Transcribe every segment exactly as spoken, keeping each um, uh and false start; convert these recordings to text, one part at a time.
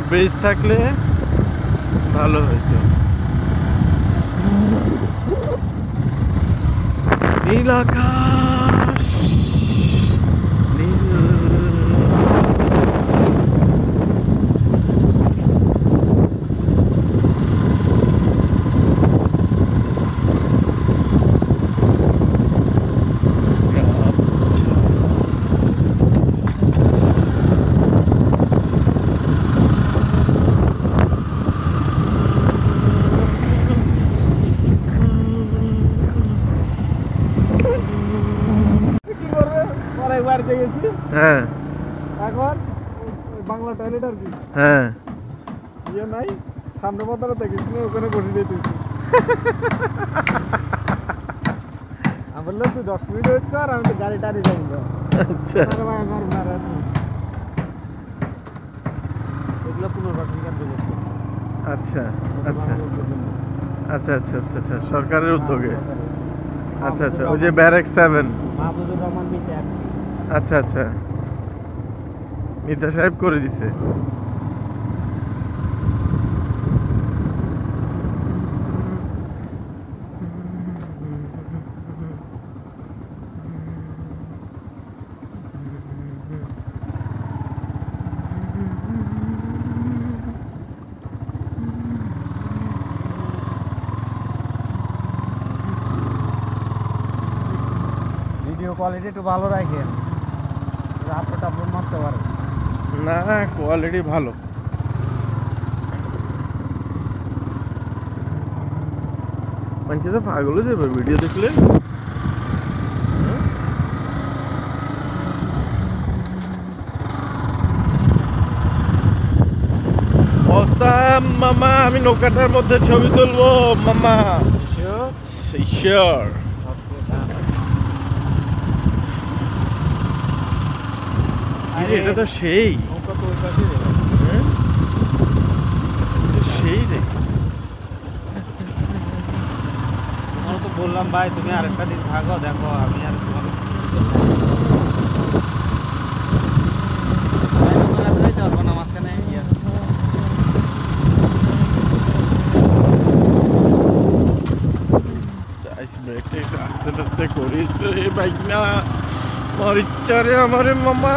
Bridge থাকলে ভালো হইতো। নীল আকাশ নীল হ্যাঁ এখন বাংলা টয়লেট আর কি হ্যাঁ ইয়ে নাই সামনে পথটা দেখিস না ওখানে বসে যেতেছি আমি বললাম তুই দশ মিনিট ওয়েট কর আমি তো গাড়ি টাড়ি যাবো না। আচ্ছা এগুলো পুনর্বাসন কার্য আচ্ছা আচ্ছা আচ্ছা আচ্ছা আচ্ছা আচ্ছা সরকারের উদ্যোগে আচ্ছা আচ্ছা ওই যে ব্যারেক সেভেন মাহমুদুর রহমান মিতা আচ্ছা আচ্ছা মিতা সাহেব করে দিছে। ভিডিও কোয়ালিটি একটু ভালো রাখেন, আপলোড আপলোড মারতে পারেন না কোয়ালিটি ভালো। মানুষ তো পাগল হয়ে যাবে ভিডিও দেখলে। অসাম মামা, আমি নৌকাটার মধ্যে ছবি তুলবো মামা। শিওর এটা তো সেই সেই রে। তোমার তো বললাম ভাই তুমি আরেকটা দিন থাকো, দেখো আমি আর তোমার মাঝখানে আস্তে আস্তে করিস রে বাইক না আমার ইচ্ছা রে আমারে মামা।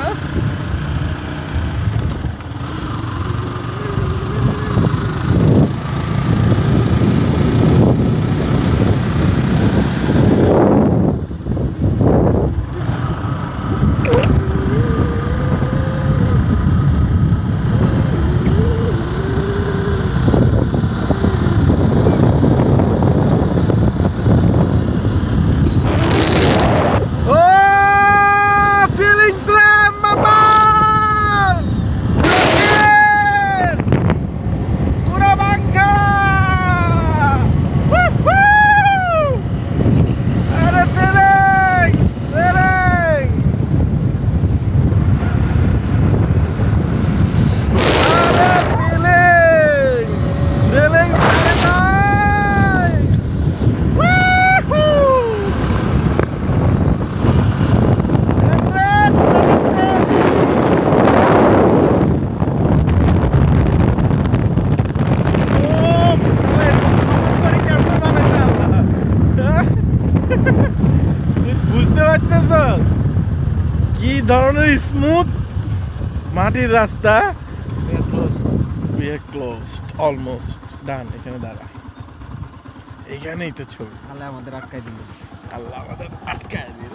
কি ধরনের স্মুথ মাটির রাস্তা। we are closed almost done। এখানে দাঁড়া, এখানেই তো ছবি। আল্লাহ আমাদের আটকায় দিল, আল্লাহ আমাদের আটকায় দিল।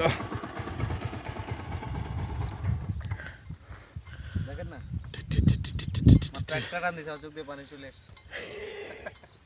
দেখেন না ট্রাক্টর আন দিছে, চোখ দিয়ে পানি চলে আসছে।